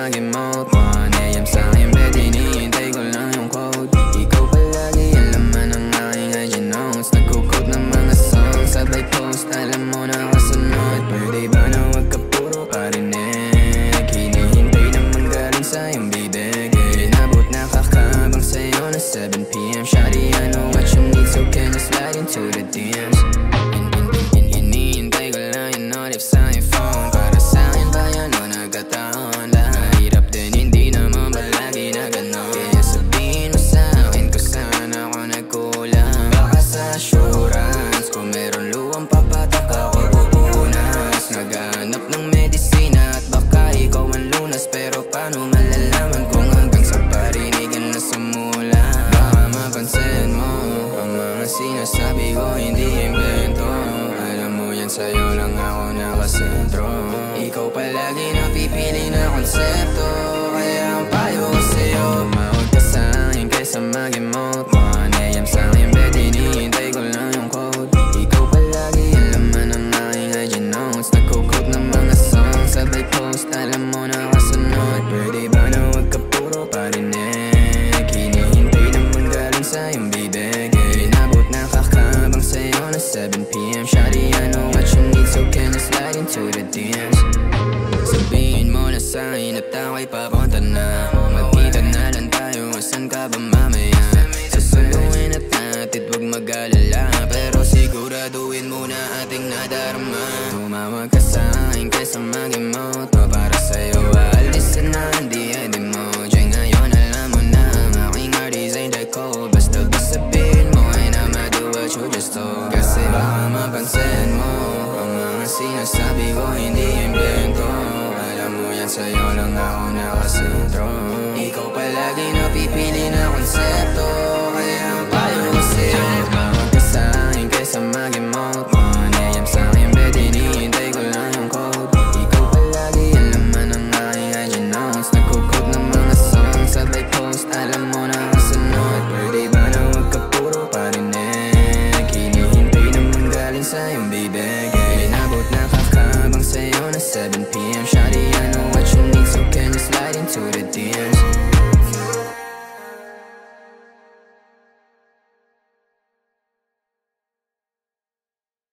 mag-emote 1 AM sa'kin bet, hinihintay ko lang yung code. Ikaw palagi ang laman ng aking IG notes. Nagko-quote ng mga songs, sabay post, alam mo na kasunod. Pwede ba na wag ka puro parinig? Hinihintay naman galing sa iyong bidig. Inabot na kakabang sa'yo na 7 PM. Shawty, I know what you need, so can you slide into the DMs? Hinihintay ko lang yung notif sa iyong phone. Para sa'kin ba yan o nagkataon? Lahirap din, hindi naman palagi na ganon. Kaya sabihin mo sa'kin kung saan ako nagkulang. Baka sa assurance, kung meron luwang papatak ako pupunas. Naghahanap ng medisina at baka ikaw ang lunas. Pero paano malalaman kung hanggang sa parinigan na sumula? Baka mapansin mo ang mga sinasabi ko hindi invento. Alam mo yan, sa'yo lang ako nakasentro. Ikaw palagi napipili na konsepto. Kaya ang payo ko sa'yo, tumawag ka sa'kin kaysa mag-emote 1 AM sa'kin bet, hinihintay ko lang yung code. Ikaw palagi ang laman ng aking IG notes. Nagko-quote ng mga songs, sabay post, alam mo na kasunod. Pwede ba na wag ka puro parinig? Hinihintay naman galing sa iyong bidig. Inabot na kakabang sa'yo na 7 PM. Shawty, I know what you need, so can you slide into the DMs? Sabihin mo na sa'kin at ako'y papunta na. Magkita na lang tayo, saan ka ba mamaya? Susunduin at natin, wag mag-alala. Pero siguraduhin muna ating nadarama. Tumawag ka sa'kin kaysa mag-emote. Para sa'yo aalisin na hindi emoji. Ngayon alam mo na ang aking heart is ain't that cold. Basta ba sabihin mo ay na do what you just told. Kasi baka mapansin mo ang mga sinasabi ko hindi invento. Alam mo yan, sa'yo lang ako nakasentro. Ikaw palagi napipili na konsepto.